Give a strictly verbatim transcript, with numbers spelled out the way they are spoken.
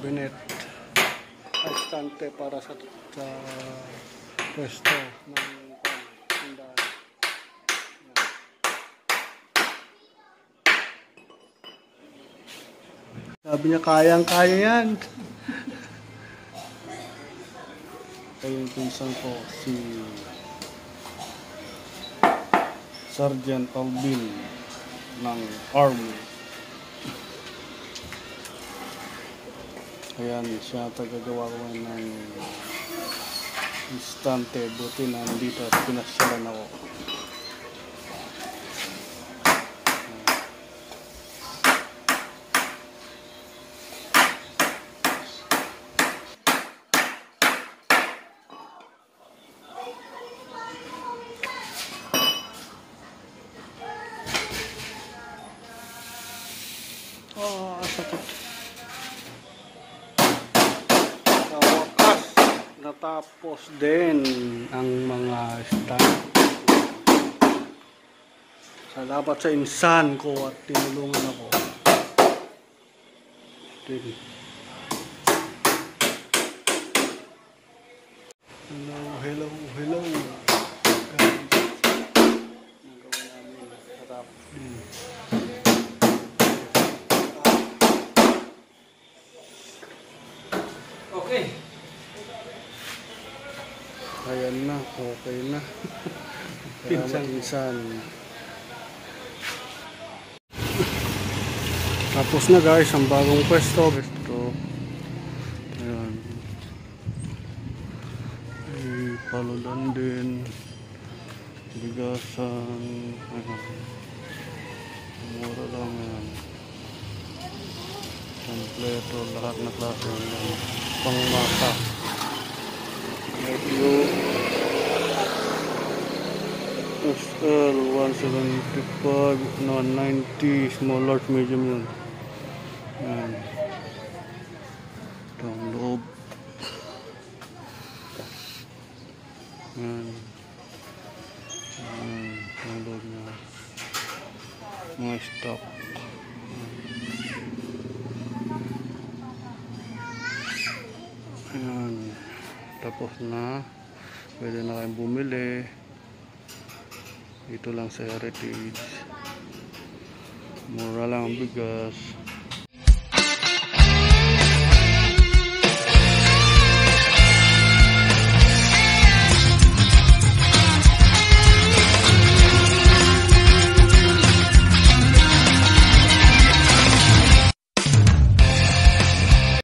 cabinet. Estante para sa, sa pwesto ng tindahan. Sabi niya kayang-kaya yan. Ito yung pinsan ko, si Sergeant Alvin ng Army. Ayan, siya tagagawa ko ng istante. Buti na nandito at pinasyalan ako. Oh, sakit. Sa wakas, natapos din ang mga stand. Salamat sa insan ko at tinulungan ako. Din. Hello, hello, hello. Nagawa namin. Natapos din. Okay. Ayan na, okay na. Pinsan-pinsan. Tapos na guys, ang bagong pwesto. Ito. Ayan. Ay, paludan din. Bigasan. Ayan. Mura lang yan. Kompleto lahat na klase ng pangmasa. Medyo S L one seventy-five, one ninety, small, large, medium yun. Yan. Ito ang loob. Yan. Yan. Ang loob niya. Mga stock. Ayan. Tapos na. Pwede na kayong bumili. Dito lang sa Heritage. Mura lang ang bigas.